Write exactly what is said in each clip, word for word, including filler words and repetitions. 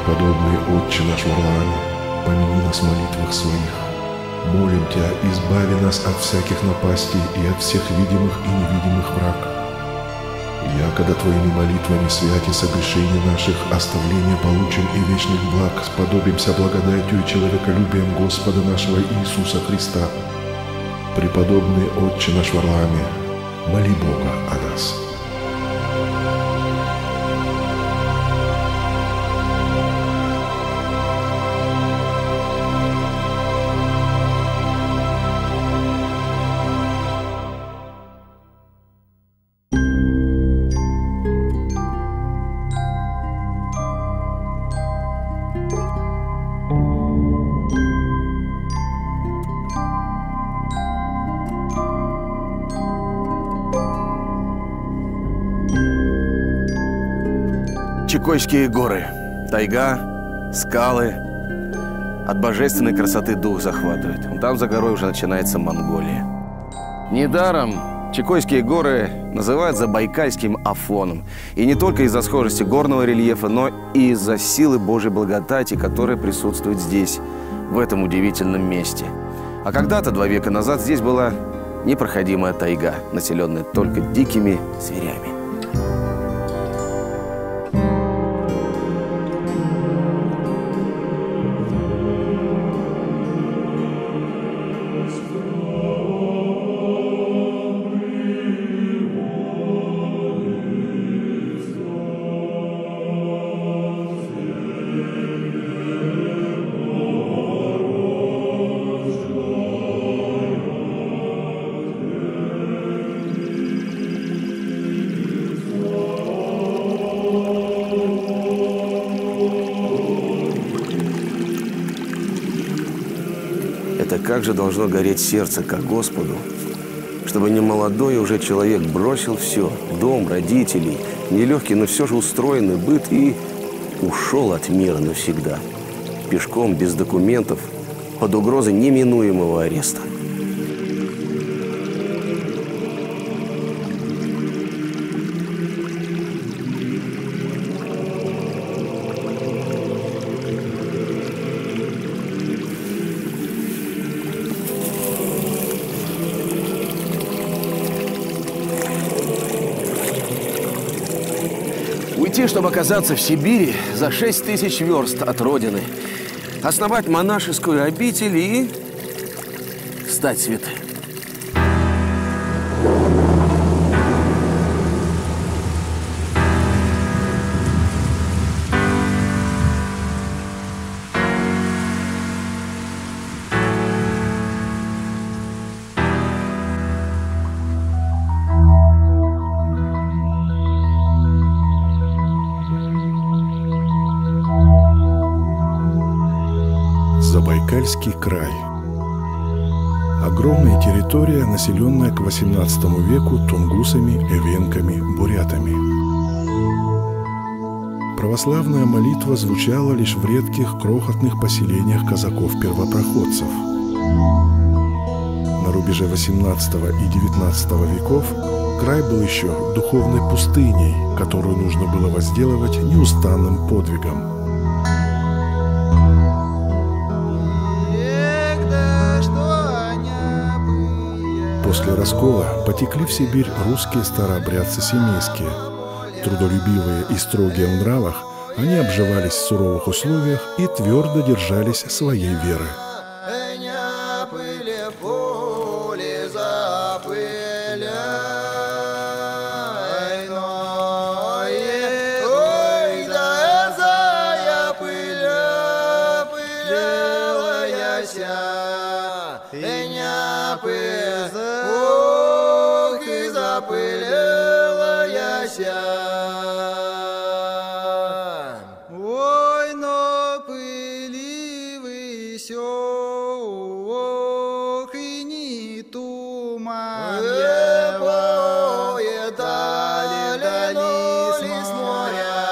Преподобный Отче наш Варлааме, помяни нас в молитвах своих. Молим Тебя, избави нас от всяких напастей и от всех видимых и невидимых враг. Якогда Твоими молитвами святи согрешений наших, оставления получим и вечных благ, сподобимся благодатью и человеколюбием Господа нашего Иисуса Христа. Преподобный Отче наш Варлааме, моли Бога о нас. Чекойские горы, тайга, скалы. От божественной красоты дух захватывает. Там за горой уже начинается Монголия. Недаром Чекойские горы называют Забайкальским Афоном. И не только из-за схожести горного рельефа, но и из-за силы Божьей благодати, которая присутствует здесь, в этом удивительном месте. А когда-то, два века назад, здесь была непроходимая тайга, населенная только дикими зверями. Как же должно гореть сердце ко Господу, чтобы немолодой уже человек бросил все, дом, родителей, нелегкий, но все же устроенный быт и ушел от мира навсегда, пешком, без документов, под угрозой неминуемого ареста. Уйти, чтобы оказаться в Сибири за шесть тысяч верст от родины, основать монашескую обитель и стать святым. Забайкальский край. Огромная территория, населенная к восемнадцатому веку тунгусами, эвенками, бурятами. Православная молитва звучала лишь в редких крохотных поселениях казаков-первопроходцев. На рубеже восемнадцатого и девятнадцатого веков край был еще духовной пустыней, которую нужно было возделывать неустанным подвигом. После раскола потекли в Сибирь русские старообрядцы семейские. Трудолюбивые и строгие в нравах, они обживались в суровых условиях и твердо держались своей веры. Ой, но пыливый сёк и не туман ебоет, дали с моря.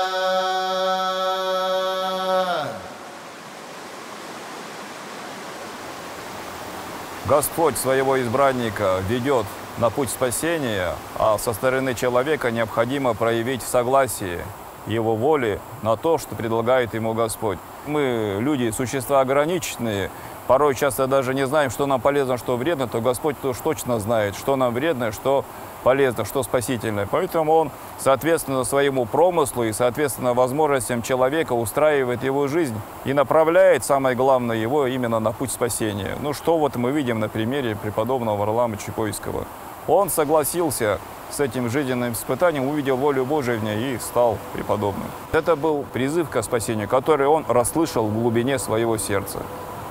Господь своего избранника ведет на путь спасения, а со стороны человека необходимо проявить согласие его воли на то, что предлагает ему Господь. Мы, люди, существа ограниченные, порой часто даже не знаем, что нам полезно, что вредно, то Господь уж точно знает, что нам вредно, что полезно, что спасительное. Поэтому Он, соответственно, своему промыслу и, соответственно, возможностям человека устраивает его жизнь и направляет, самое главное, его именно на путь спасения. Ну, что вот мы видим на примере преподобного Варлаама Чекойского. Он согласился с этим жизненным испытанием, увидел волю Божию в ней и стал преподобным. Это был призыв к спасению, который он расслышал в глубине своего сердца.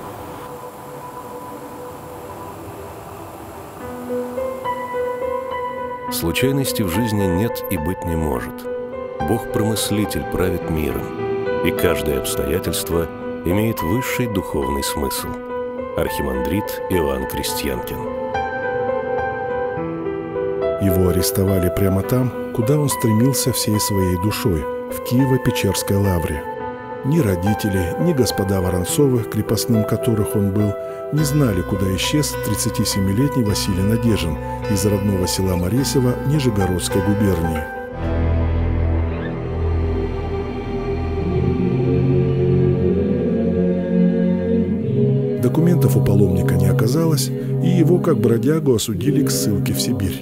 Случайности в жизни нет и быть не может. Бог-промыслитель правит миром, и каждое обстоятельство имеет высший духовный смысл. Архимандрит Иоанн Крестьянкин. Его арестовали прямо там, куда он стремился всей своей душой, в Киево-Печерской лавре. Ни родители, ни господа Воронцовы, крепостным которых он был, не знали, куда исчез тридцатисемилетний Василий Надеждин из родного села Моресево Нижегородской губернии. Документов у паломника не оказалось, и его, как бродягу, осудили к ссылке в Сибирь.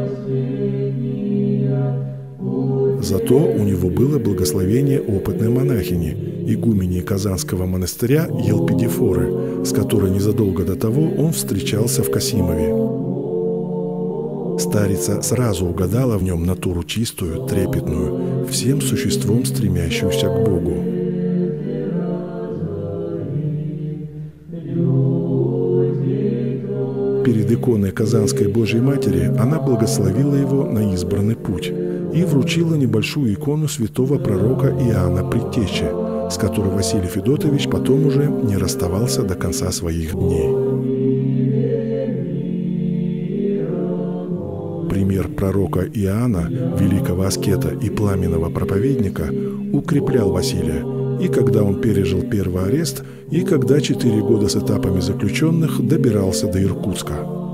Зато у него было благословение опытной монахини, игумении Казанского монастыря Елпидифоры, с которой незадолго до того он встречался в Касимове. Старица сразу угадала в нем натуру чистую, трепетную, всем существом стремящуюся к Богу. Перед иконой Казанской Божьей Матери она благословила его на избранный путь и вручила небольшую икону святого пророка Иоанна Предтечи, с которой Василий Федотович потом уже не расставался до конца своих дней. Пример пророка Иоанна, великого аскета и пламенного проповедника, укреплял Василия, и когда он пережил первый арест, и когда четыре года с этапами заключенных добирался до Иркутска.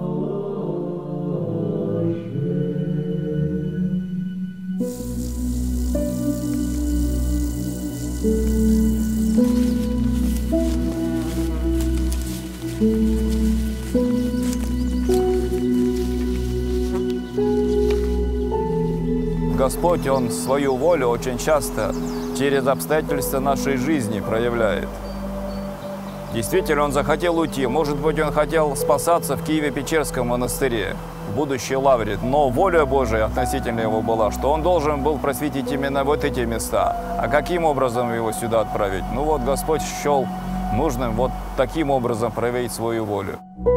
Господь, Он свою волю очень часто через обстоятельства нашей жизни проявляет. Действительно, он захотел уйти. Может быть, он хотел спасаться в Киево-Печерском монастыре, в будущей лавре. Но воля Божия относительно его была, что он должен был просветить именно вот эти места. А каким образом его сюда отправить? Ну вот Господь счел нужным вот таким образом проявить свою волю.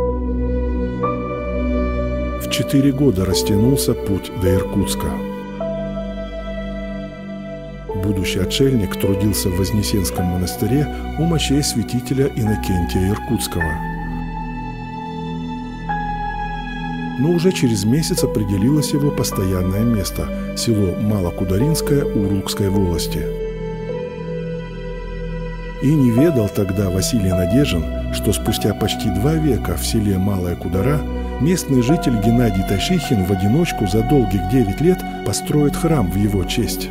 В четыре года растянулся путь до Иркутска. Будущий отшельник трудился в Вознесенском монастыре у мощей святителя Иннокентия Иркутского. Но уже через месяц определилось его постоянное место – село Малокударинское Урукской волости. И не ведал тогда Василий Надеждин, что спустя почти два века в селе Малая Кудара местный житель Геннадий Тащихин в одиночку за долгих девять лет построит храм в его честь.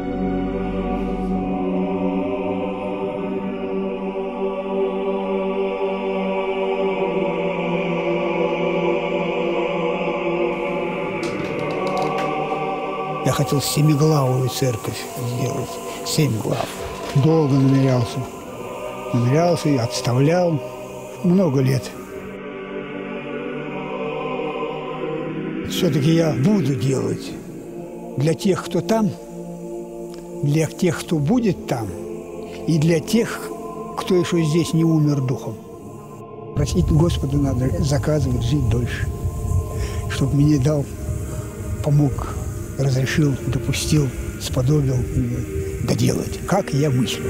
Я хотел семиглавую церковь сделать, семь глав. Долго намерялся, намерялся и отставлял много лет. Все-таки я буду делать для тех, кто там, для тех, кто будет там, и для тех, кто еще здесь не умер духом. Просить Господа надо заказывать жить дольше, чтобы мне дал, помог, разрешил, допустил, сподобил доделать, как я мыслю.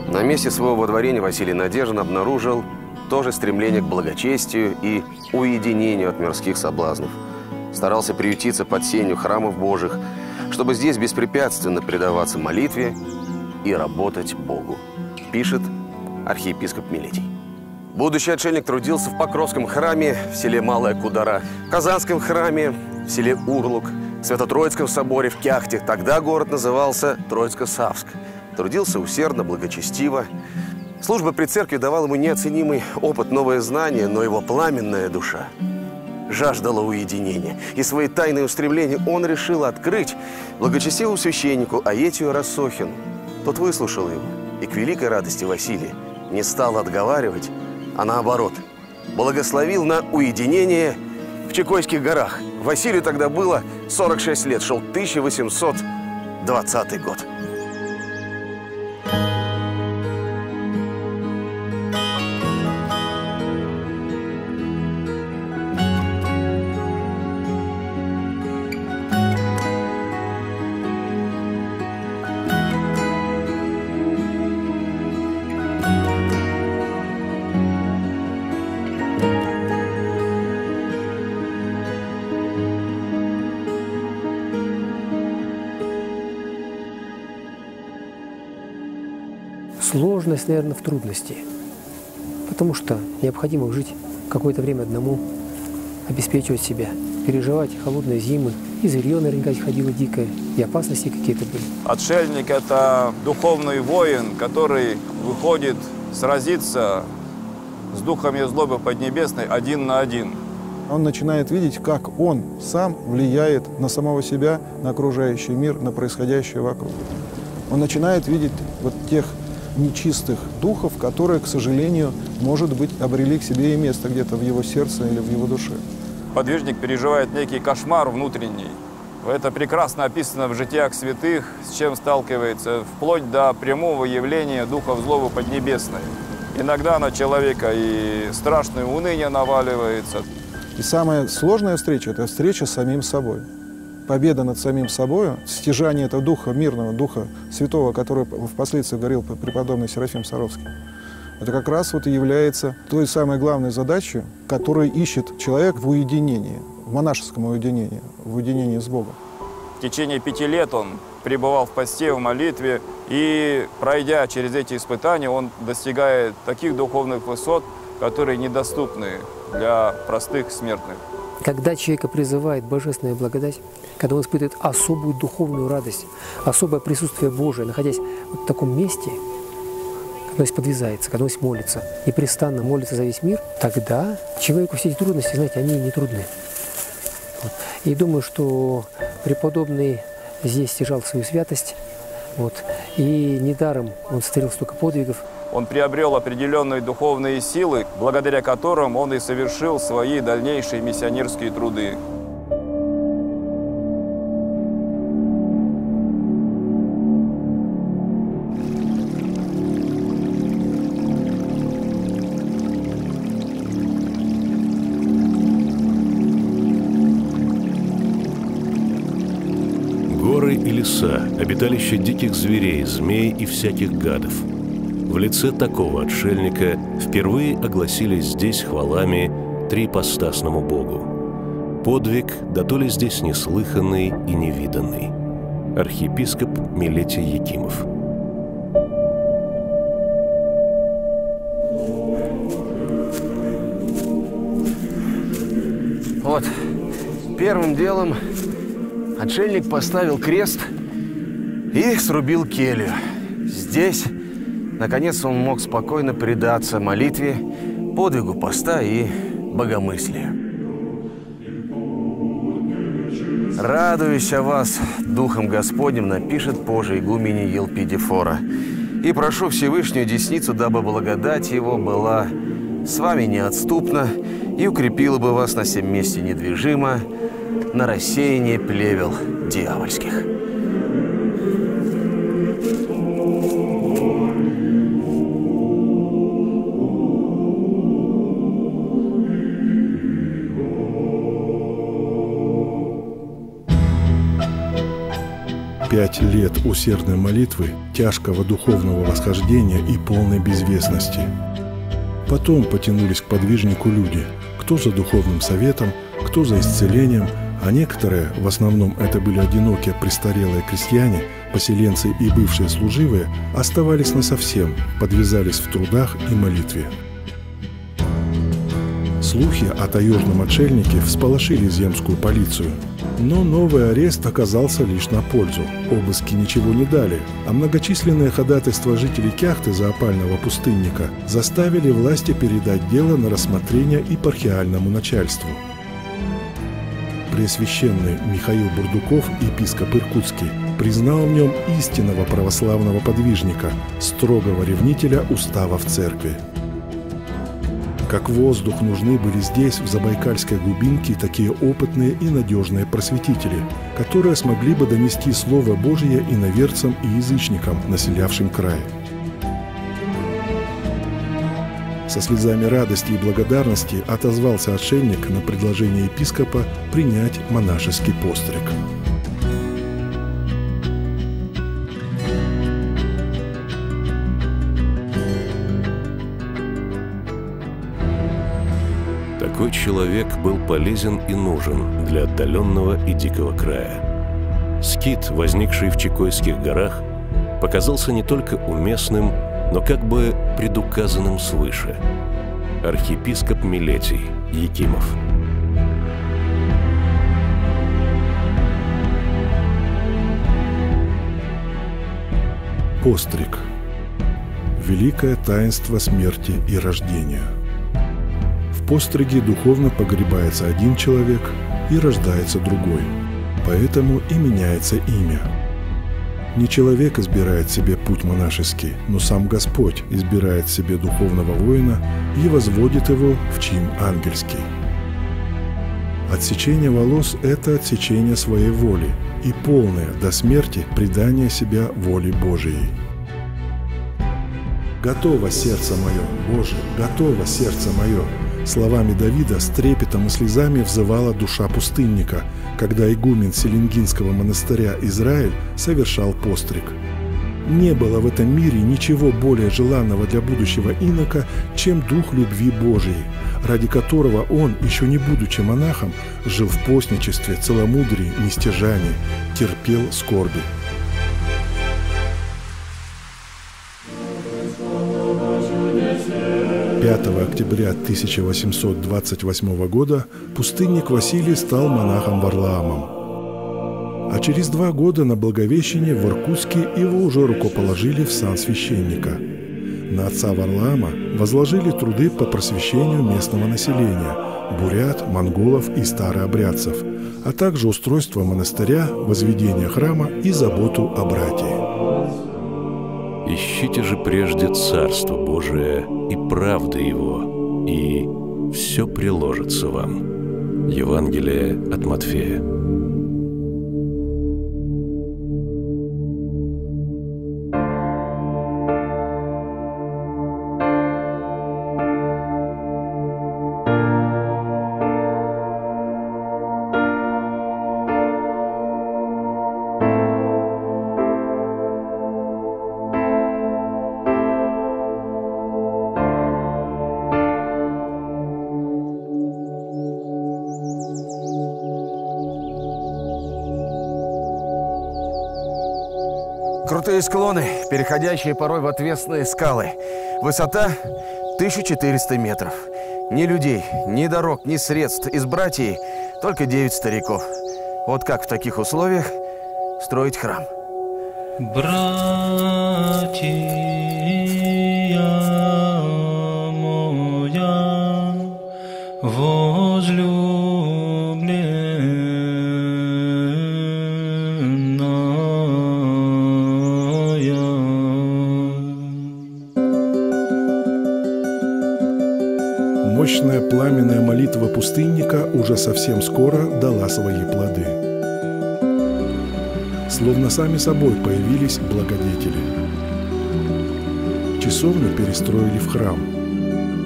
На месте своего водворения Василий Надеждин обнаружил тоже стремление к благочестию и уединению от мирских соблазнов. Старался приютиться под сенью храмов Божьих, чтобы здесь беспрепятственно предаваться молитве и работать Богу, пишет архиепископ Милетий. Будущий отшельник трудился в Покровском храме в селе Малая Кудара, в Казанском храме в селе Урлук, в Свято-Троицком соборе в Кяхте. Тогда город назывался Троицко-Савск. Трудился усердно, благочестиво. Служба при церкви давала ему неоценимый опыт, новое знание, но его пламенная душа жаждала уединения. И свои тайные устремления он решил открыть благочестивому священнику Аетию Рассохину. Тот выслушал его и к великой радости Василия не стал отговаривать, а наоборот, благословил на уединение в Чекойских горах. Василию тогда было сорок шесть лет, шел тысяча восемьсот двадцатый год. Сложность, наверное, в трудности, потому что необходимо жить какое-то время одному, обеспечивать себя, переживать холодные зимы, и зверье наверняка ходило дикое, и опасности какие-то были. Отшельник – это духовный воин, который выходит сразиться с духами злобы поднебесной один на один. Он начинает видеть, как он сам влияет на самого себя, на окружающий мир, на происходящее вокруг. Он начинает видеть вот тех нечистых духов, которые, к сожалению, может быть, обрели к себе и место где-то в его сердце или в его душе. Подвижник переживает некий кошмар внутренний. Это прекрасно описано в житиях святых, с чем сталкивается, вплоть до прямого явления духов злобы поднебесной. Иногда на человека и страшное уныние наваливается. И самая сложная встреча – это встреча с самим собой. Победа над самим собой, стяжание этого духа мирного, духа святого, который впоследствии говорил преподобный Серафим Саровский, это как раз вот и является той самой главной задачей, которую ищет человек в уединении, в монашеском уединении, в уединении с Богом. В течение пяти лет он пребывал в посте, в молитве, и, пройдя через эти испытания, он достигает таких духовных высот, которые недоступны для простых смертных. Когда человека призывает божественная благодать, когда он испытывает особую духовную радость, особое присутствие Божие, находясь вот в таком месте, когда он подвязается, когда он молится, непрестанно молится за весь мир, тогда человеку все эти трудности, знаете, они не трудны. Вот. И думаю, что преподобный здесь стяжал свою святость, вот, и недаром он сотворил столько подвигов. Он приобрел определенные духовные силы, благодаря которым он и совершил свои дальнейшие миссионерские труды. Горы и леса, обиталище диких зверей, змей и всяких гадов. В лице такого отшельника впервые огласились здесь хвалами трипостасному Богу. Подвиг, да то ли здесь неслыханный и невиданный. Архиепископ Милетий Якимов. Вот, первым делом отшельник поставил крест и срубил келью. Здесь, наконец, он мог спокойно предаться молитве, подвигу поста и богомыслию. «Радуюсь о вас, Духом Господним», напишет позже игумене Елпидифора. «И прошу Всевышнюю десницу, дабы благодать Его была с вами неотступна и укрепила бы вас на сем месте недвижимо, на рассеяние плевел дьявольских». пять лет усердной молитвы, тяжкого духовного восхождения и полной безвестности. Потом потянулись к подвижнику люди, кто за духовным советом, кто за исцелением, а некоторые, в основном это были одинокие престарелые крестьяне, поселенцы и бывшие служивые, оставались насовсем, подвязались в трудах и молитве. Слухи о таежном отшельнике всполошили земскую полицию. Но новый арест оказался лишь на пользу. Обыски ничего не дали, а многочисленные ходатайства жителей Кяхты за опального пустынника заставили власти передать дело на рассмотрение епархиальному начальству. Преосвященный Михаил Бурдуков, епископ Иркутский, признал в нем истинного православного подвижника, строгого ревнителя уставов церкви. Как воздух нужны были здесь, в Забайкальской глубинке, такие опытные и надежные просветители, которые смогли бы донести Слово Божие иноверцам и язычникам, населявшим край. Со слезами радости и благодарности отозвался отшельник на предложение епископа принять монашеский постриг. Такой человек был полезен и нужен для отдаленного и дикого края. Скит, возникший в Чекойских горах, показался не только уместным, но как бы предуказанным свыше. Архиепископ Милетий Якимов. Постриг. Великое таинство смерти и рождения. В постриге духовно погребается один человек и рождается другой, поэтому и меняется имя. Не человек избирает себе путь монашеский, но сам Господь избирает себе духовного воина и возводит его в чин ангельский. Отсечение волос – это отсечение своей воли и полное до смерти предание себя воле Божией. «Готово сердце мое, Боже, готово сердце мое!» Словами Давида с трепетом и слезами взывала душа пустынника, когда игумен Селенгинского монастыря Израиль совершал постриг. Не было в этом мире ничего более желанного для будущего инока, чем дух любви Божией, ради которого он, еще не будучи монахом, жил в постничестве, целомудрии, нестяжании, терпел скорби. пятого октября тысяча восемьсот двадцать восьмого года пустынник Василий стал монахом Варлаамом. А через два года на Благовещение в Иркутске его уже рукоположили в сан священника. На отца Варлаама возложили труды по просвещению местного населения – бурят, монголов и старообрядцев, а также устройство монастыря, возведение храма и заботу о братии. Ищите же прежде Царство Божие и правды Его, и все приложится вам. Евангелие от Матфея. Крутые склоны, переходящие порой в отвесные скалы. Высота тысяча четыреста метров. Ни людей, ни дорог, ни средств. Из братьев только девять стариков. Вот как в таких условиях строить храм. Братья моя, возлюбленная. Мощная пламенная молитва пустынника уже совсем скоро дала свои плоды. Словно сами собой появились благодетели. Часовню перестроили в храм.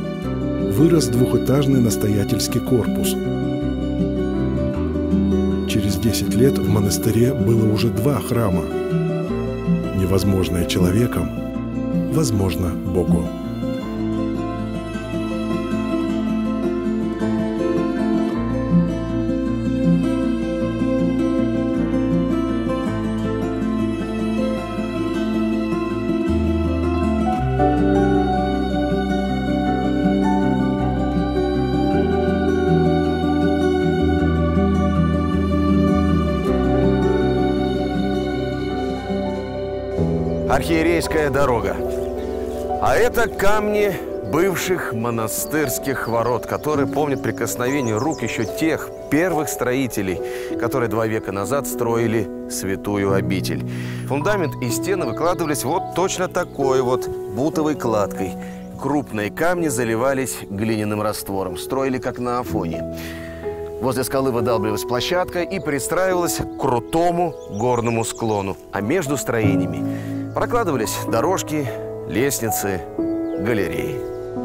Вырос двухэтажный настоятельский корпус. через десять лет в монастыре было уже два храма. Невозможное человеком возможно Богу. Архиерейская дорога. А это камни бывших монастырских ворот, которые помнят прикосновение рук еще тех первых строителей, которые два века назад строили святую обитель. Фундамент и стены выкладывались вот точно такой вот бутовой кладкой. Крупные камни заливались глиняным раствором, строили как на Афоне. Возле скалы выдалбливалась площадка и пристраивалась к крутому горному склону. А между строениями прокладывались дорожки, лестницы, галереи.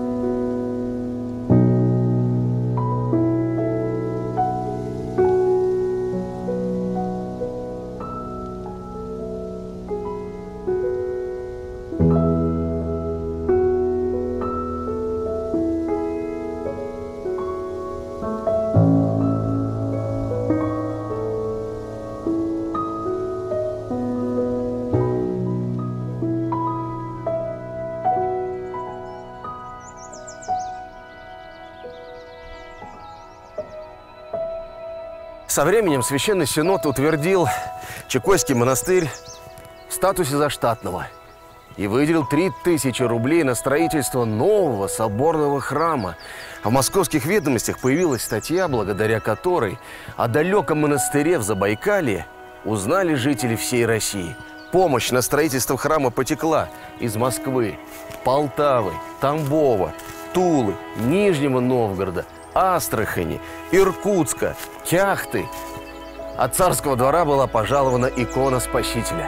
Со временем Священный Синод утвердил Чекойский монастырь в статусе заштатного и выделил три тысячи рублей на строительство нового соборного храма. А в московских ведомостях появилась статья, благодаря которой о далеком монастыре в Забайкалье узнали жители всей России. Помощь на строительство храма потекла из Москвы, Полтавы, Тамбова, Тулы, Нижнего Новгорода, Астрахани, Иркутска, Кяхты. От царского двора была пожалована икона Спасителя.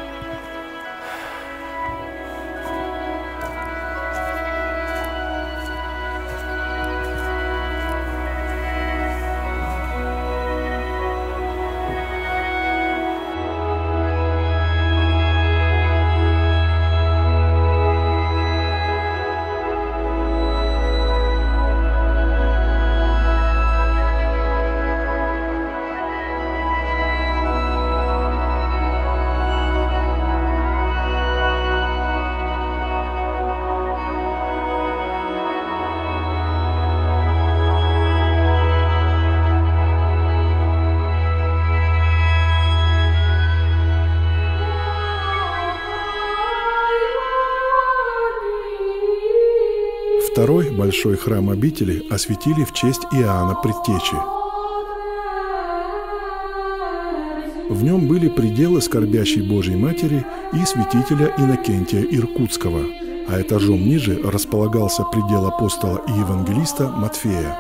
Второй большой храм обители осветили в честь Иоанна Предтечи. В нем были пределы скорбящей Божьей Матери и святителя Иннокентия Иркутского, а этажом ниже располагался предел апостола и евангелиста Матфея.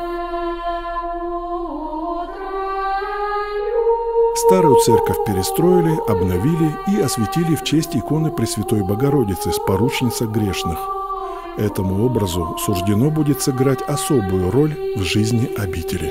Старую церковь перестроили, обновили и осветили в честь иконы Пресвятой Богородицы, споручница грешных. Этому образу суждено будет сыграть особую роль в жизни обители.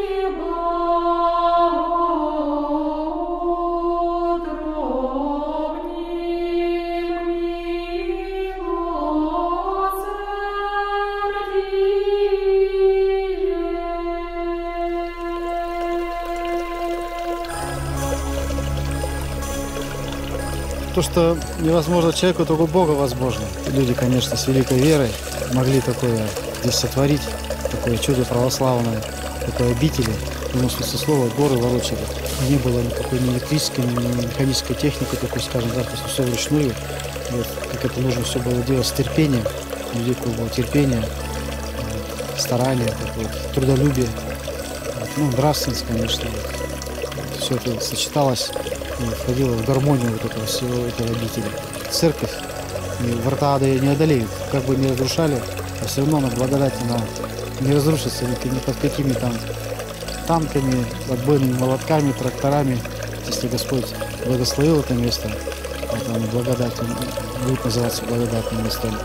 То, что невозможно человеку, только Бога возможно. Люди, конечно, с великой верой могли такое здесь сотворить, такое чудо православное, такой обители. В смысле слова горы ворочали. Не было никакой ни электрической, ни механической техники, такой, скажем так, то есть все вручную. Вот, как это нужно все было делать с терпением. У людей было терпение, вот, старание, такое, трудолюбие, вот, ну, нравственность, конечно. Вот. Все это сочеталось и входило в гармонию вот этого всего этого обители. Церковь и врата ада не одолеют, как бы не разрушали, а все равно на благодать она не разрушится ни, ни под какими там танками, отбойными молотками, тракторами. Если Господь благословил это место, это благодать, будет называться благодатным местом.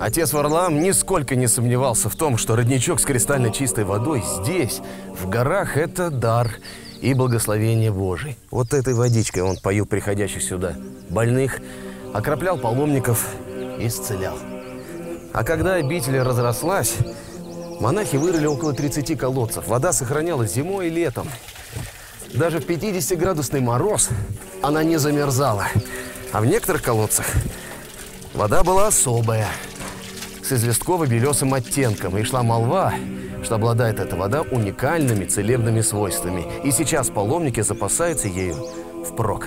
Отец Варлаам нисколько не сомневался в том, что родничок с кристально чистой водой здесь, в горах, это дар и благословение Божие. Вот этой водичкой он поил приходящих сюда больных, окроплял паломников и исцелял. А когда обитель разрослась, монахи вырыли около тридцати колодцев. Вода сохранялась зимой и летом. Даже в пятидесятиградусный мороз она не замерзала. А в некоторых колодцах вода была особая, с известково-белесым оттенком. И шла молва, что обладает эта вода уникальными целебными свойствами. И сейчас паломники запасаются ею впрок.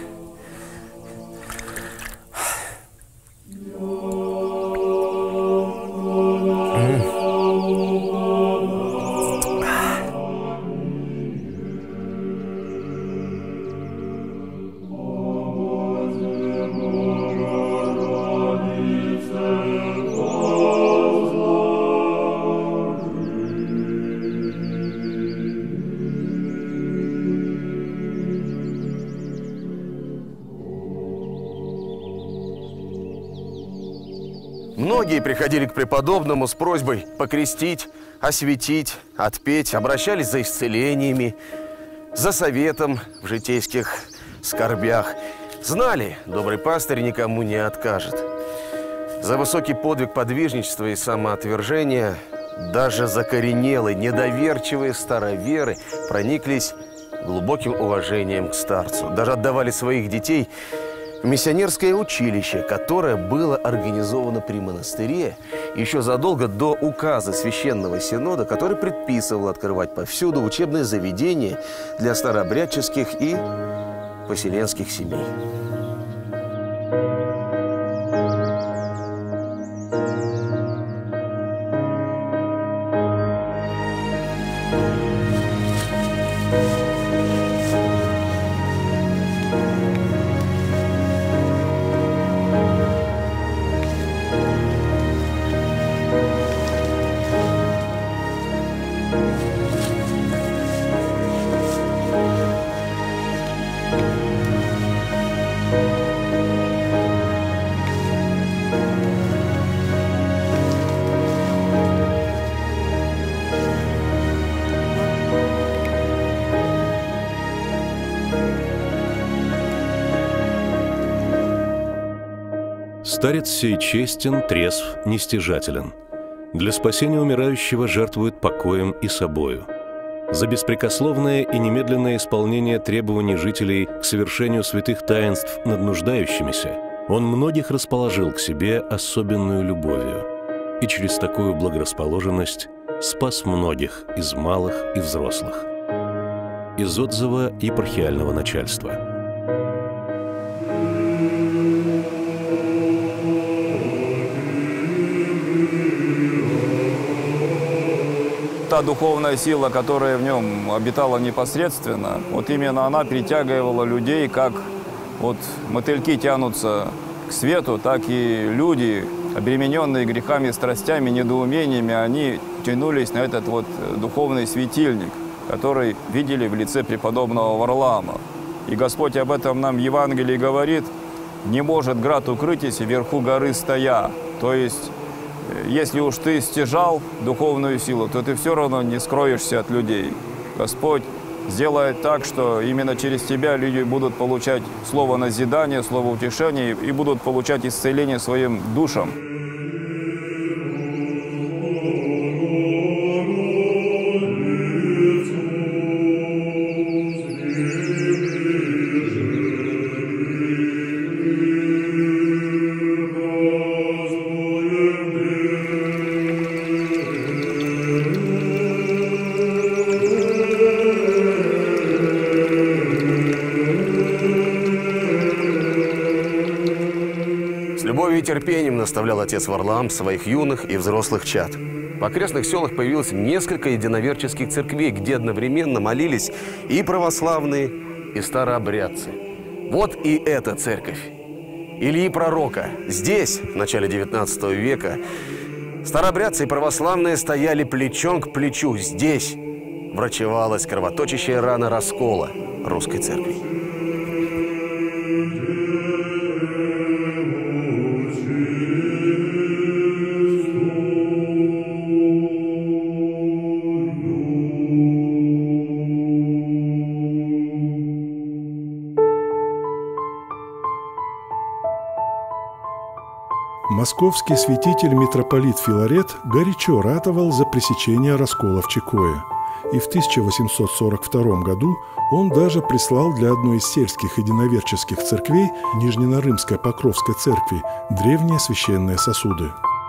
Многие приходили к преподобному с просьбой покрестить, осветить, отпеть, обращались за исцелениями, за советом в житейских скорбях. Знали, добрый пастырь никому не откажет. За высокий подвиг подвижничества и самоотвержения даже закоренелые, недоверчивые староверы прониклись глубоким уважением к старцу. Даже отдавали своих детей в миссионерское училище, которое было организовано при монастыре еще задолго до указа Священного Синода, который предписывал открывать повсюду учебные заведения для старообрядческих и поселенских семей. Старец сей честен, трезв, нестяжателен. Для спасения умирающего жертвует покоем и собою. За беспрекословное и немедленное исполнение требований жителей к совершению святых таинств над нуждающимися он многих расположил к себе особенную любовью и через такую благорасположенность спас многих из малых и взрослых. Из отзыва епархиального начальства. Та духовная сила, которая в нем обитала непосредственно, вот именно она притягивала людей, как вот мотыльки тянутся к свету, так и люди, обремененные грехами, страстями, недоумениями, они тянулись на этот вот духовный светильник, который видели в лице преподобного Варлаама. И Господь об этом нам в Евангелии говорит: «Не может град укрытись вверху горы стоя». То есть, если уж ты стяжал духовную силу, то ты все равно не скроешься от людей. Господь сделает так, что именно через тебя люди будут получать слово назидания, слово утешения и будут получать исцеление своим душам. И терпением наставлял отец Варлаам своих юных и взрослых чад. В окрестных селах появилось несколько единоверческих церквей, где одновременно молились и православные, и старообрядцы. Вот и эта церковь Ильи Пророка. Здесь, в начале девятнадцатого века, старообрядцы и православные стояли плечом к плечу. Здесь врачевалась кровоточащая рана раскола русской церкви. Московский святитель митрополит Филарет горячо ратовал за пресечение раскола в Чекое. И в тысяча восемьсот сорок втором году он даже прислал для одной из сельских единоверческих церквей, Нижненарымской Покровской церкви, древние священные сосуды.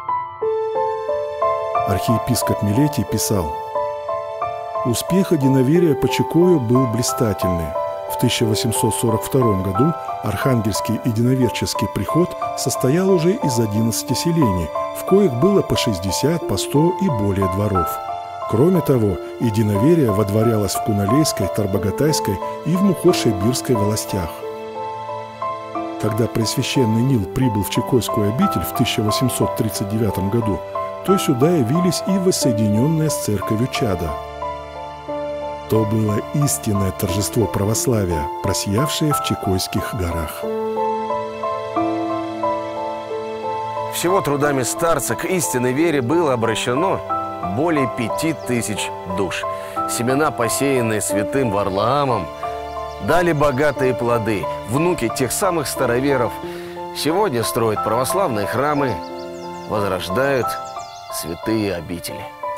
Архиепископ Милетий писал: «Успех единоверия по Чекою был блистательный. В тысяча восемьсот сорок втором году Архангельский единоверческий приход состоял уже из одиннадцати селений, в коих было по шестьдесят, по сто и более дворов. Кроме того, единоверие водворялось в Куналейской, Тарбагатайской и в Мухоршей-Бирской волостях. Когда Пресвященный Нил прибыл в Чекойскую обитель в тысяча восемьсот тридцать девятом году, то сюда явились и воссоединенные с церковью чада. То было истинное торжество православия, просиявшее в Чекойских горах». Всего трудами старца к истинной вере было обращено более пяти тысяч душ. Семена, посеянные святым Варлаамом, дали богатые плоды. Внуки тех самых староверов сегодня строят православные храмы, возрождают святые обители.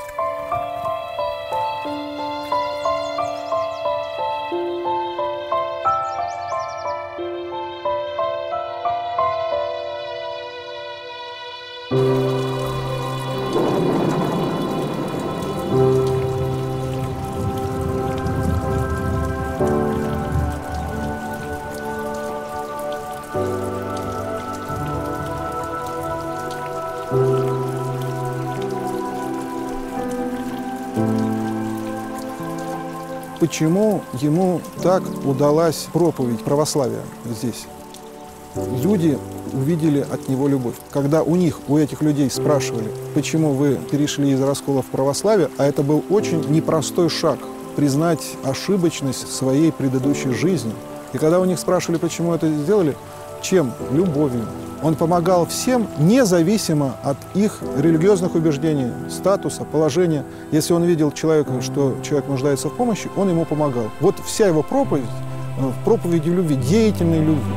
Почему ему так удалась проповедь православия здесь? Люди увидели от него любовь. Когда у них, у этих людей спрашивали, почему вы перешли из раскола в православие, а это был очень непростой шаг – признать ошибочность своей предыдущей жизни. И когда у них спрашивали, почему это сделали, чем? Любовью. Он помогал всем, независимо от их религиозных убеждений, статуса, положения. Если он видел человека, что человек нуждается в помощи, он ему помогал. Вот вся его проповедь в проповеди любви, деятельной любви.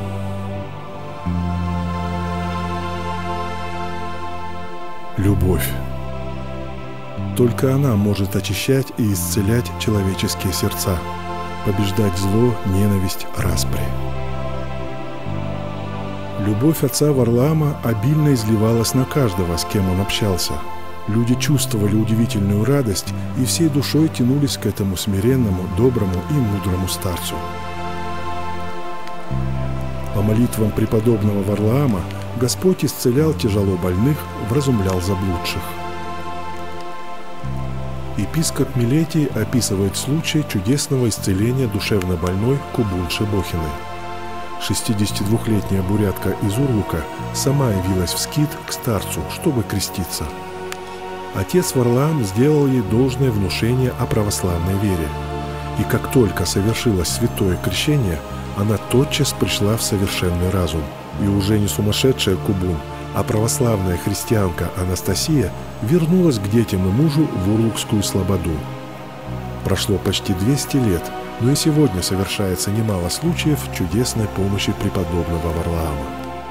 Любовь. Только она может очищать и исцелять человеческие сердца, побеждать зло, ненависть, распри. Любовь отца Варлаама обильно изливалась на каждого, с кем он общался. Люди чувствовали удивительную радость и всей душой тянулись к этому смиренному, доброму и мудрому старцу. По молитвам преподобного Варлаама Господь исцелял тяжело больных, вразумлял заблудших. Епископ Милетий описывает случай чудесного исцеления душевно больной Кубунши Бохиной. шестидесятидвухлетняя бурятка из Урлука сама явилась в скит к старцу, чтобы креститься. Отец Варлаам сделал ей должное внушение о православной вере. И как только совершилось святое крещение, она тотчас пришла в совершенный разум. И уже не сумасшедшая Кубун, а православная христианка Анастасия вернулась к детям и мужу в Урлукскую слободу. Прошло почти двести лет, но и сегодня совершается немало случаев чудесной помощи преподобного Варлаама.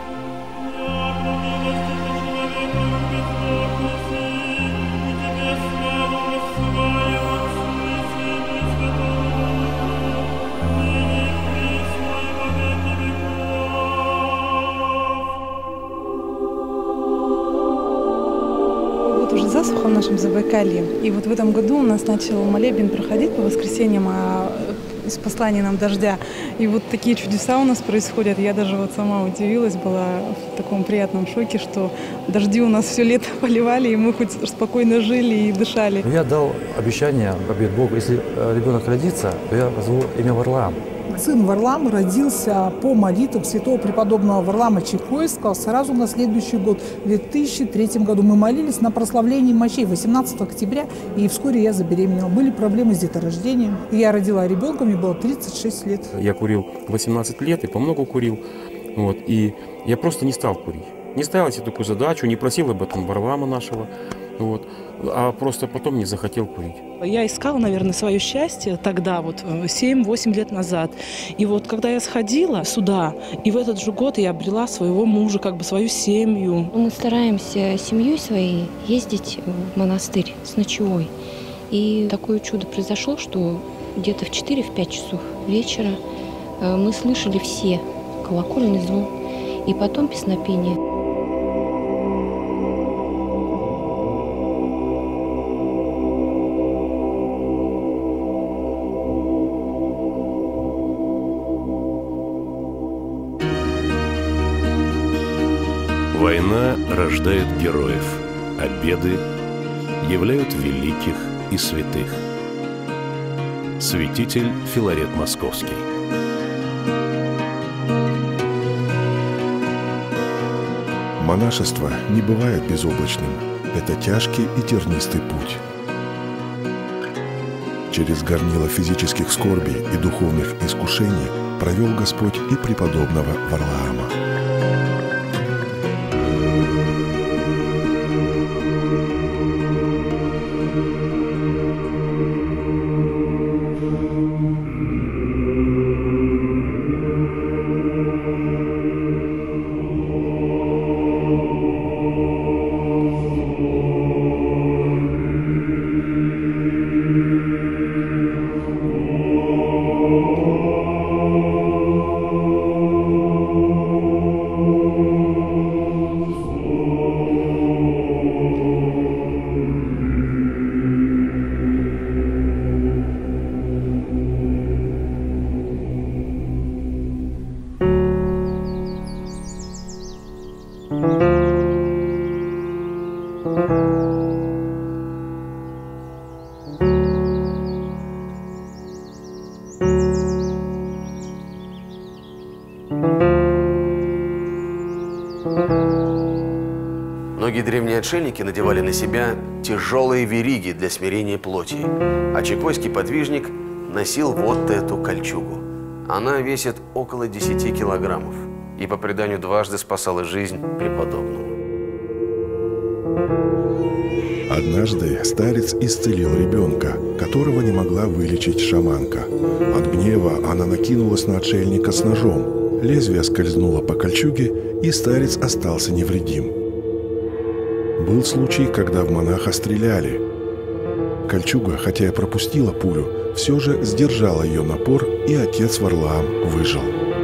Вот уже засуха в нашем Забайкалье. И вот в этом году у нас начал молебен проходить по воскресеньям о с посланием нам дождя. И вот такие чудеса у нас происходят. Я даже вот сама удивилась, была в таком приятном шоке, что дожди у нас все лето поливали, и мы хоть спокойно жили и дышали. Я дал обещание, обет Богу, если ребенок родится, то я назову имя Варлаам. Сын Варлаам родился по молитвам святого преподобного Варлаама Чекойского сразу на следующий год. В две тысячи третьем году мы молились на прославлении мощей восемнадцатого октября, и вскоре я забеременела. Были проблемы с деторождением. И я родила ребенка, мне было тридцать шесть лет. Я курил восемнадцать лет и помногу курил. Вот, и я просто не стал курить. Не ставил себе такую задачу, не просил об этом Варлаама нашего. Вот. А просто потом не захотел курить. Я искала, наверное, свое счастье тогда, вот семь-восемь лет назад. И вот когда я сходила сюда, и в этот же год я обрела своего мужа, как бы свою семью. Мы стараемся семьей своей ездить в монастырь с ночевой. И такое чудо произошло, что где-то в четыре-пять часов вечера мы слышали все колокольный звон и потом песнопение. Война рождает героев, а беды являют великих и святых. Святитель Филарет Московский. Монашество не бывает безоблачным. Это тяжкий и тернистый путь. Через горнило физических скорбей и духовных искушений провел Господь и преподобного Варлаама. Многие древние отшельники надевали на себя тяжелые вериги для смирения плоти, а чекойский подвижник носил вот эту кольчугу. Она весит около десяти килограммов и, по преданию, дважды спасала жизнь преподобному. Однажды старец исцелил ребенка, которого не могла вылечить шаманка. От гнева она накинулась на отшельника с ножом. Лезвие скользнуло по кольчуге, и старец остался невредим. Был случай, когда в монаха стреляли. Кольчуга, хотя и пропустила пулю, все же сдержала ее напор, и отец Варлаам выжил.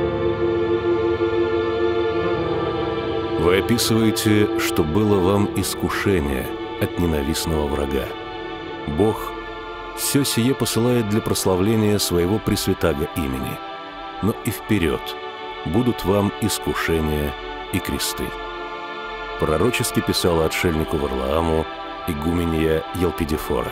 Вы описываете, что было вам искушение от ненавистного врага. Бог все сие посылает для прославления своего пресвятаго имени. Но и вперед будут вам искушения и кресты. Пророчески писала отшельнику Варлааму игуменья Елпидифора.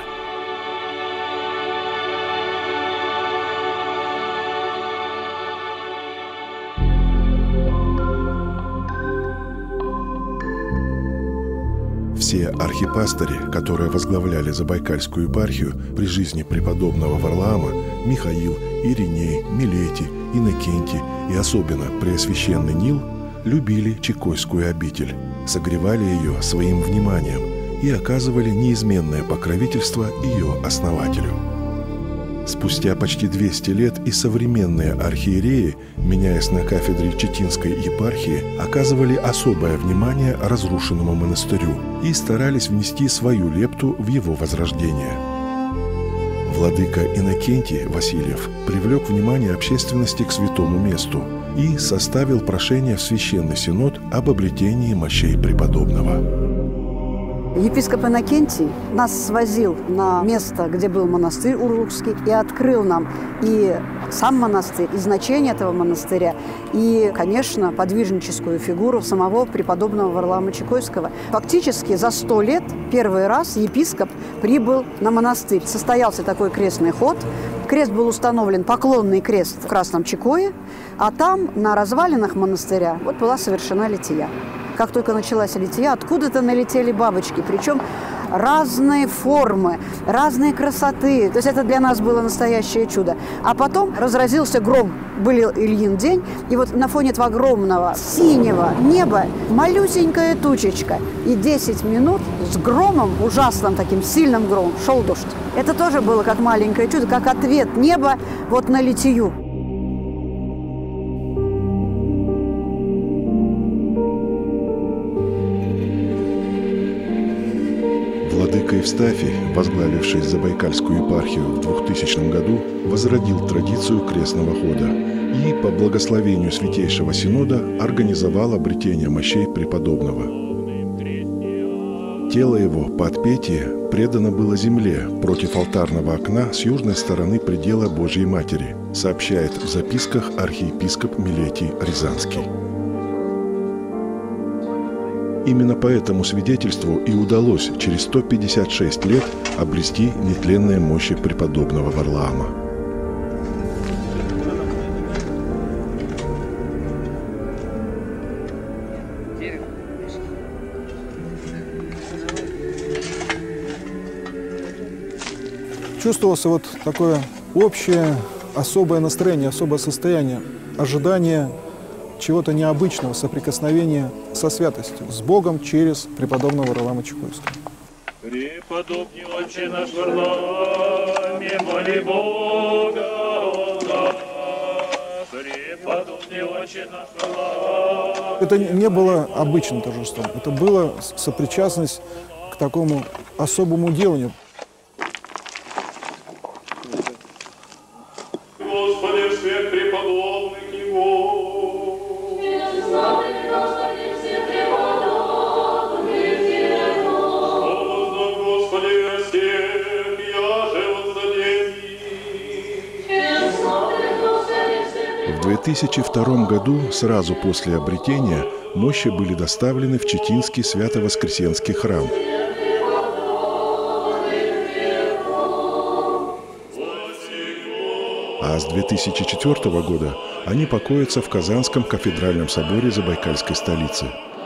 Все архипастыри, которые возглавляли Забайкальскую епархию при жизни преподобного Варлаама, Михаил, Ириней, Милетий, Иннокентий и особенно Преосвященный Нил, любили Чекойскую обитель, согревали ее своим вниманием и оказывали неизменное покровительство ее основателю. Спустя почти двести лет и современные архиереи, меняясь на кафедре Читинской епархии, оказывали особое внимание разрушенному монастырю и старались внести свою лепту в его возрождение. Владыка Иннокентий Васильев привлек внимание общественности к святому месту и составил прошение в Священный Синод об обретении мощей преподобного. Епископ Иннокентий нас свозил на место, где был монастырь Урлукский, и открыл нам и сам монастырь, и значение этого монастыря, и, конечно, подвижническую фигуру самого преподобного Варлаама Чекойского. Фактически за сто лет первый раз епископ прибыл на монастырь. Состоялся такой крестный ход. Крест был установлен, поклонный крест в Красном Чекое, а там, на развалинах монастыря, вот была совершена лития. как только началась литья, откуда-то налетели бабочки, причем разные формы, разные красоты. То есть это для нас было настоящее чудо. А потом разразился гром. Был Ильин день, и вот на фоне этого огромного синего неба малюсенькая тучечка. И десять минут с громом, ужасным таким сильным громом, шел дождь. Это тоже было как маленькое чудо, как ответ неба вот на литию. Владыка Евстафий, возглавивший Забайкальскую епархию в двухтысячном году, возродил традицию крестного хода и, по благословению Святейшего Синода, организовал обретение мощей преподобного. Тело его по отпетии предано было земле против алтарного окна с южной стороны предела Божьей Матери, сообщает в записках архиепископ Милетий Рязанский. Именно по этому свидетельству и удалось через сто пятьдесят шесть лет обрести нетленные мощи преподобного Варлаама. Чувствовалось вот такое общее, особое настроение, особое состояние, ожидание чего-то необычного, соприкосновения со святостью, с Богом через преподобного Варлаама Чекойского. Преподобный Отче наш Варлааме, моли Бога о нас. Преподобный Отче наш Варлааме. Это не было обычным торжеством, это была сопричастность к такому особому деланию. Господи, всех преподобных Его. В две тысячи втором году, сразу после обретения, мощи были доставлены в Читинский Свято-Воскресенский храм. А с две тысячи четвёртого года они покоятся в Казанском кафедральном соборе Забайкальской столицы.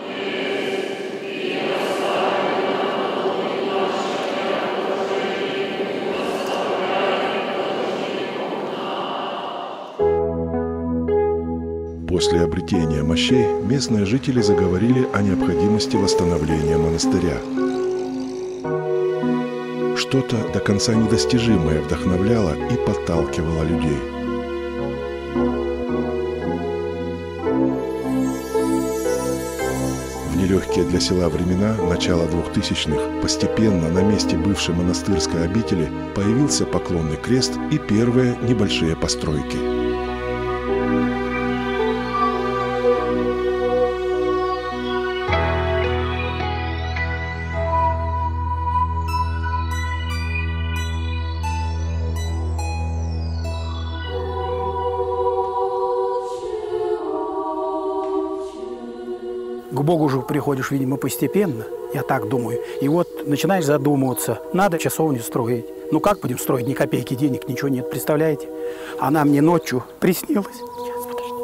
После обретения мощей местные жители заговорили о необходимости восстановления монастыря. Что-то до конца недостижимое вдохновляло и подталкивало людей. В нелегкие для села времена начала двухтысячных постепенно на месте бывшей монастырской обители появился поклонный крест и первые небольшие постройки. К Богу же приходишь, видимо, постепенно, я так думаю. И вот начинаешь задумываться, надо часовню строить. Ну как будем строить, ни копейки денег, ничего нет, представляете? Она мне ночью приснилась. Сейчас, подожди.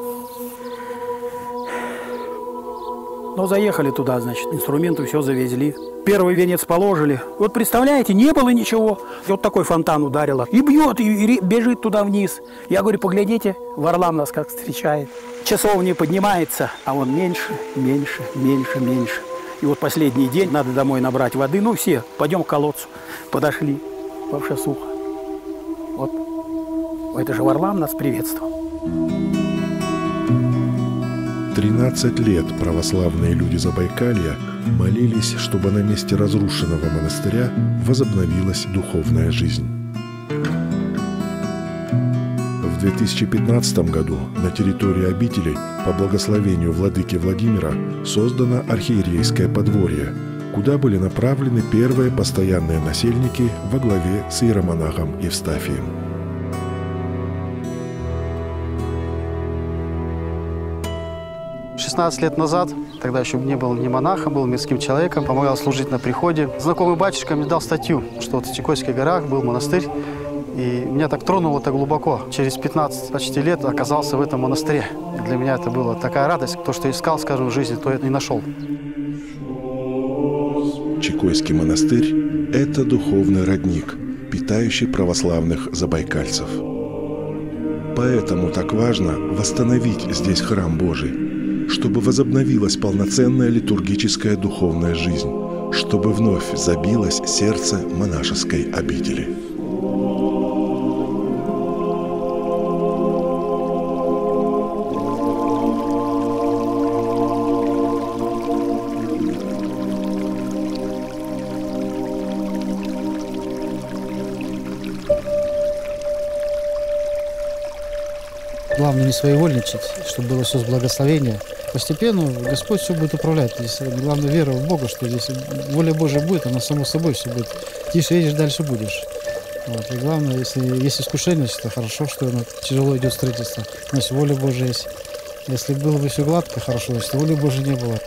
Ну, заехали туда, значит, инструменты все завезли. Первый венец положили. Вот представляете, не было ничего. И вот такой фонтан ударило. И бьет, и, и бежит туда вниз. Я говорю, поглядите, Варлаам нас как встречает. Часовня поднимается, а он меньше, меньше, меньше, меньше. И вот последний день, надо домой набрать воды. Ну, все, пойдем к колодцу. Подошли. Вообще сухо. Вот. Это же Варлаам нас приветствовал. тринадцать лет православные люди Забайкалья молились, чтобы на месте разрушенного монастыря возобновилась духовная жизнь. В две тысячи пятнадцатом году на территории обители по благословению владыки Владимира создано архиерейское подворье, куда были направлены первые постоянные насельники во главе с иеромонахом Евстафием. шестнадцать лет назад, тогда еще не был ни монахом, был мирским человеком, помогал служить на приходе. Знакомый батюшка мне дал статью, что вот в Чекойских горах был монастырь, И меня так тронуло так глубоко. Через пятнадцать почти лет оказался в этом монастыре. И для меня это была такая радость. То, что искал, скажем, в жизни, то и нашел. Чекойский монастырь – это духовный родник, питающий православных забайкальцев. Поэтому так важно восстановить здесь храм Божий, чтобы возобновилась полноценная литургическая духовная жизнь, чтобы вновь забилось сердце монашеской обители. Главное не своевольничать, чтобы было все с благословения. Постепенно Господь все будет управлять. Здесь главное вера в Бога, что здесь воля Божия будет, она само собой все будет. Тише едешь, дальше будешь. Вот. И главное, если есть искушение, то хорошо, что оно тяжело идет строительство. Значит, воля Божия есть. Если было бы все гладко, хорошо, значит, воли Божией не было.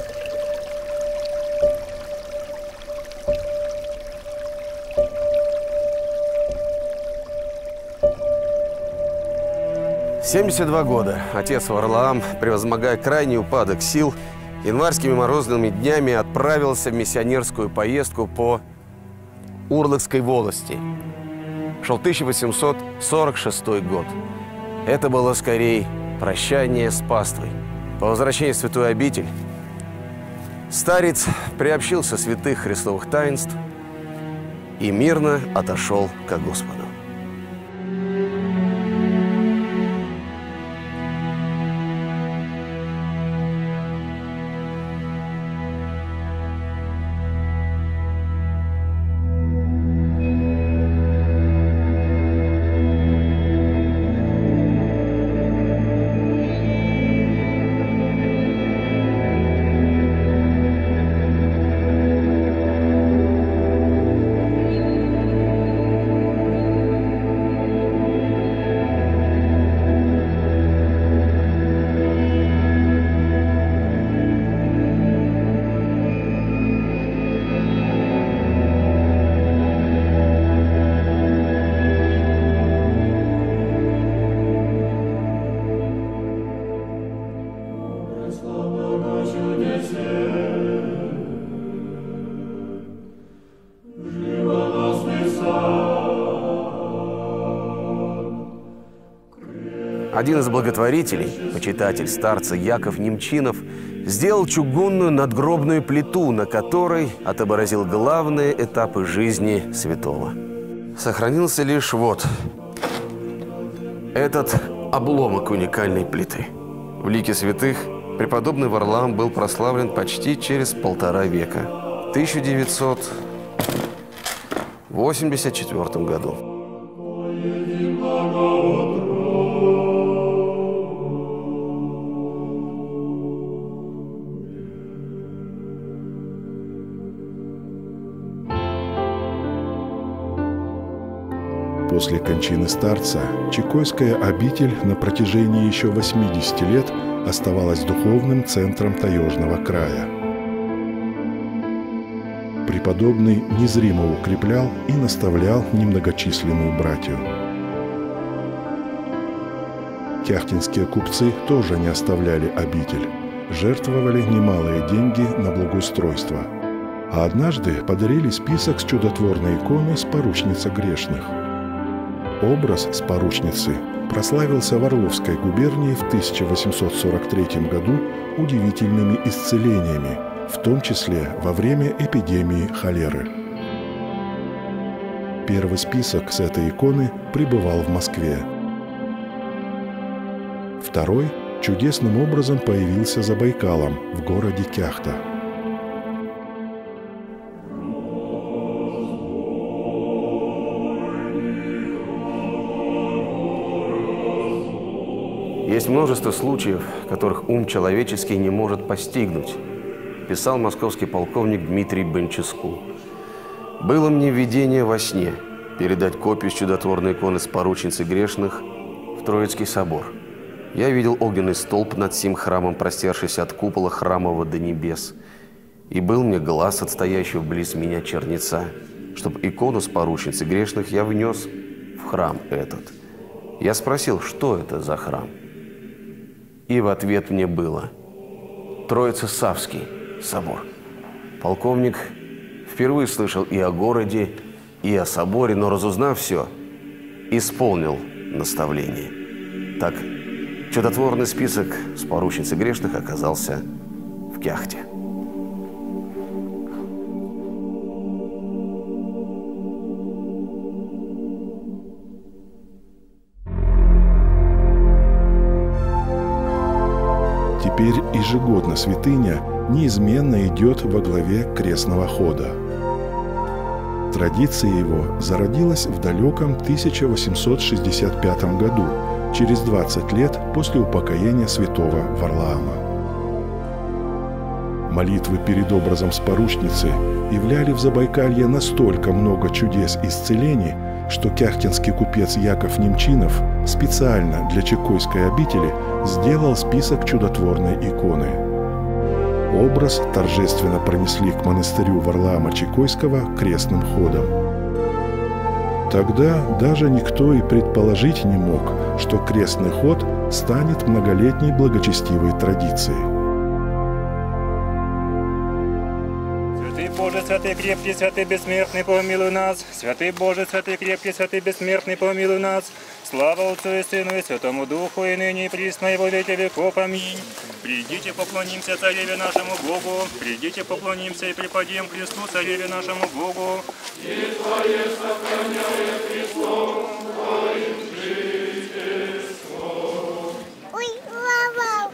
В семьдесят два года отец Варлаам, превозмогая крайний упадок сил, январскими морозными днями отправился в миссионерскую поездку по Урлыкской волости. Шел тысяча восемьсот сорок шестой год. Это было скорее прощание с паствой. По возвращении в святую обитель старец приобщился святых христовых таинств и мирно отошел ко Господу. Один из благотворителей, почитатель старца Яков Немчинов, сделал чугунную надгробную плиту, на которой отобразил главные этапы жизни святого. Сохранился лишь вот этот обломок уникальной плиты. В лике святых преподобный Варлаам был прославлен почти через полтора века, в тысяча девятьсот восемьдесят четвёртом году. После кончины старца Чекойская обитель на протяжении еще восьмидесяти лет оставалась духовным центром Таежного края. Преподобный незримо укреплял и наставлял немногочисленную братью. Кяхтинские купцы тоже не оставляли обитель, жертвовали немалые деньги на благоустройство. А однажды подарили список с чудотворной иконы «Споручница грешных». Образ споручницы прославился в Орловской губернии в тысяча восемьсот сорок третьем году удивительными исцелениями, в том числе во время эпидемии холеры. Первый список с этой иконы пребывал в Москве. Второй чудесным образом появился за Байкалом в городе Кяхта. Есть множество случаев, которых ум человеческий не может постигнуть, писал московский полковник Дмитрий Бонческу. «Было мне видение во сне передать копию с чудотворной иконы Споручницы грешных в Троицкий собор. Я видел огненный столб над сим храмом, простершийся от купола храмового до небес. И был мне глаз от стоящего близ меня чернеца, чтоб икону Споручницы грешных я внес в храм этот. Я спросил, что это за храм? И в ответ мне было: Троице-Савский собор. Полковник впервые слышал и о городе, и о соборе, но, разузнав все, исполнил наставление. Так, чудотворный список с поручницы грешных оказался в Кяхте. Теперь ежегодно святыня неизменно идет во главе крестного хода. Традиция его зародилась в далеком тысяча восемьсот шестьдесят пятом году, через двадцать лет после упокоения святого Варлаама. Молитвы перед образом споручницы являли в Забайкалье настолько много чудес и исцелений, что кяхтинский купец Яков Немчинов специально для Чекойской обители сделал список чудотворной иконы. Образ торжественно пронесли к монастырю Варлаама Чекойского крестным ходом. Тогда даже никто и предположить не мог, что крестный ход станет многолетней благочестивой традицией. Святый Боже, святый крепкий, святый бессмертный, помилуй нас. Святый Боже, святый крепкий, святый бессмертный, помилуй нас. Слава Отцу и Сыну и Святому Духу, и ныне и присно, и во веки веков. Аминь. Придите, поклонимся Цареве нашему Богу. Придите, поклонимся и преподем Христу, Цареве нашему Богу. И Твое сохраняя Христом Твоим жительством. Ой, лава.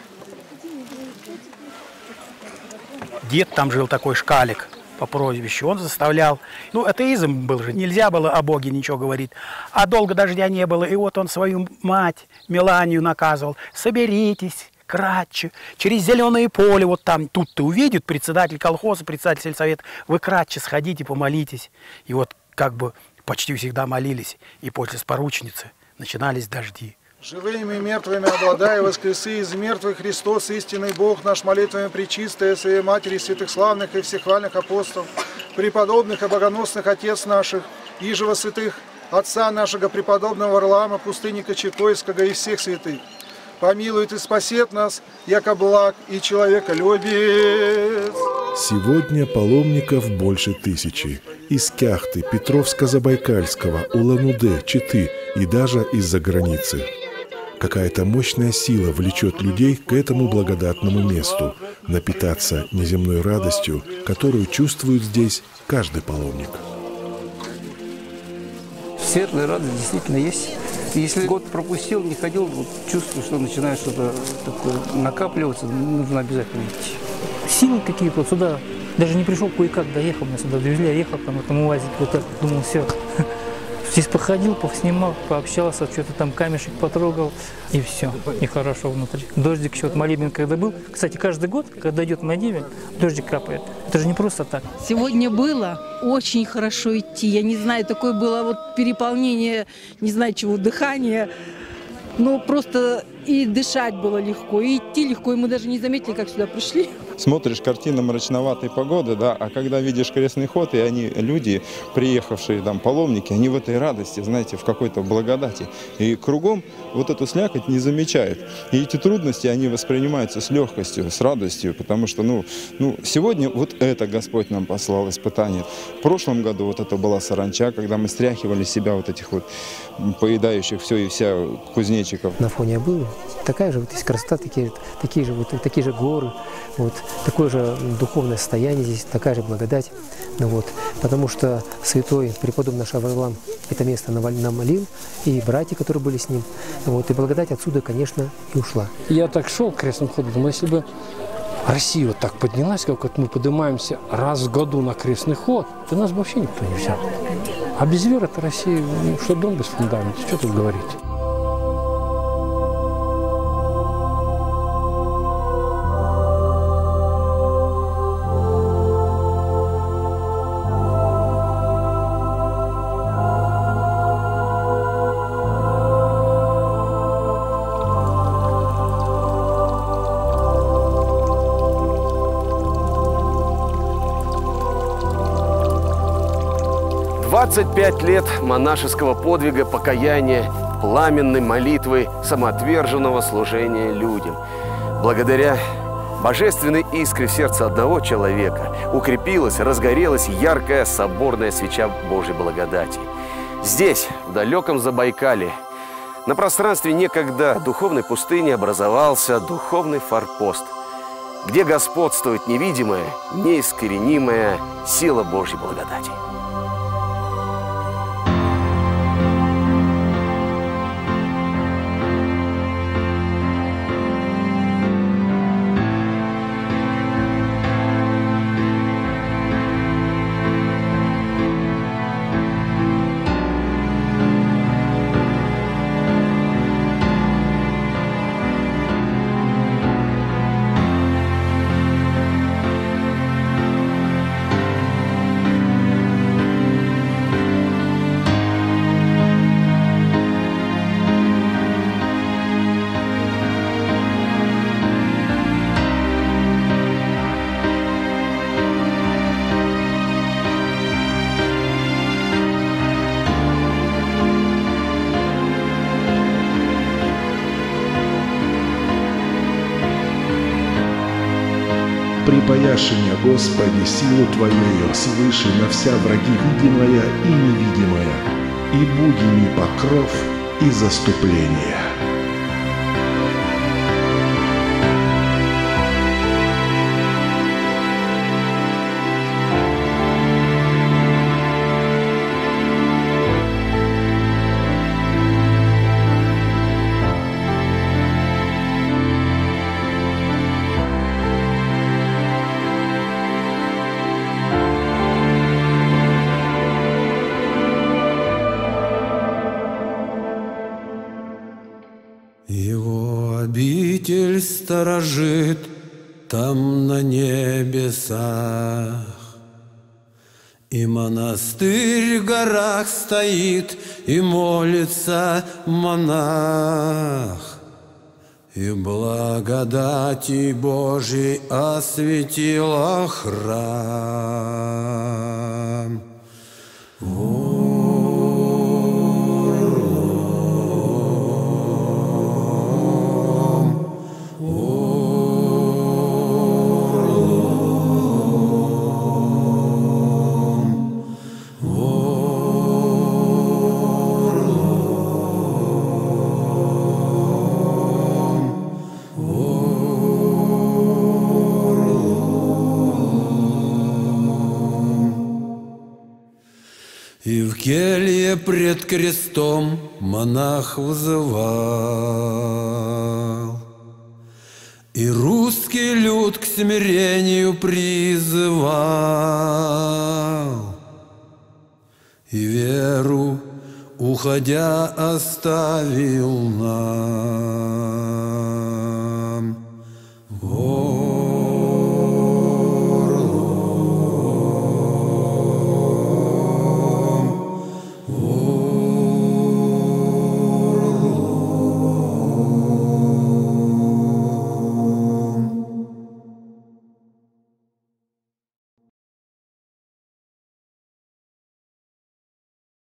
Дед там жил такой шкалик по прозвищу, он заставлял, ну, атеизм был же, нельзя было о Боге ничего говорить, а долго дождя не было, и вот он свою мать Меланию наказывал: соберитесь кратче, через зеленое поле, вот там, тут-то увидит председатель колхоза, председатель сельсовета, вы кратче сходите, помолитесь. И вот как бы почти всегда молились, и после споручницы начинались дожди. Живыми и мертвыми обладая, воскресы из мертвых Христос, истинный Бог наш, молитвами пречистая, Своей Матери, святых славных и всехвальных апостолов, преподобных и богоносных Отец наших, ижего святых Отца нашего преподобного Варлаама, пустынника Чекойского и всех святых. Помилует и спасет нас, яко благ и человеколюбец. Сегодня паломников больше тысячи. Из Кяхты, Петровска-Забайкальского, Улан-Удэ, Читы и даже из-за границы. Какая-то мощная сила влечет людей к этому благодатному месту, напитаться неземной радостью, которую чувствует здесь каждый паломник. Светлая радость действительно есть. Если год пропустил, не ходил, вот чувствую, что начинает что-то такое накапливаться, нужно обязательно идти. Силы какие-то вот сюда, даже не пришел, кое-как доехал, меня сюда довезли, я ехал там в этом УАЗике, вот так, думал, все. Здесь походил, поснимал, пообщался, что-то там камешек потрогал, и все, нехорошо внутри. Дождик еще, вот молебен когда был, кстати, каждый год, когда идет молебен, дождик капает. Это же не просто так. Сегодня было очень хорошо идти, я не знаю, такое было вот переполнение, не знаю чего, дыхание. Ну, просто и дышать было легко, и идти легко, и мы даже не заметили, как сюда пришли. Смотришь картину мрачноватой погоды, да, а когда видишь крестный ход, и они, люди, приехавшие там, паломники, они в этой радости, знаете, в какой-то благодати. И кругом вот эту слякоть не замечают. И эти трудности, они воспринимаются с легкостью, с радостью, потому что, ну, ну, сегодня вот это Господь нам послал испытание. В прошлом году вот это была саранча, когда мы стряхивали с себя вот этих вот поедающих все и вся кузнечиков. На фоне Абылы такая же вот есть красота, такие, такие же вот такие же горы, вот такое же духовное состояние здесь, такая же благодать, ну вот, потому что святой преподобный наш Варлаам это место намолил, и братья, которые были с ним, вот, и благодать отсюда, конечно, и ушла. Я так шел к крестному ходу, думаю, если бы Россия вот так поднялась, как вот мы поднимаемся раз в году на крестный ход, то нас бы вообще никто не взял. А без веры это Россия, ну, что дом без фундамента, что тут говорить? двадцать пять лет монашеского подвига покаяния, пламенной молитвы, самоотверженного служения людям. Благодаря божественной искре в сердце одного человека укрепилась, разгорелась яркая соборная свеча Божьей благодати. Здесь, в далеком Забайкалье, на пространстве некогда духовной пустыни образовался духовный форпост, где господствует невидимая, неискоренимая сила Божьей благодати. Припаяши мне, Господи, силу Твоею свыше на вся враги видимая и невидимая, и буди ми покров и заступление. Его обитель сторожит там на небесах, и монастырь в горах стоит, и молится монах, и благодати Божией осветила храм. И в келье пред крестом монах взывал, и русский люд к смирению призывал, и веру, уходя, оставил нам. О,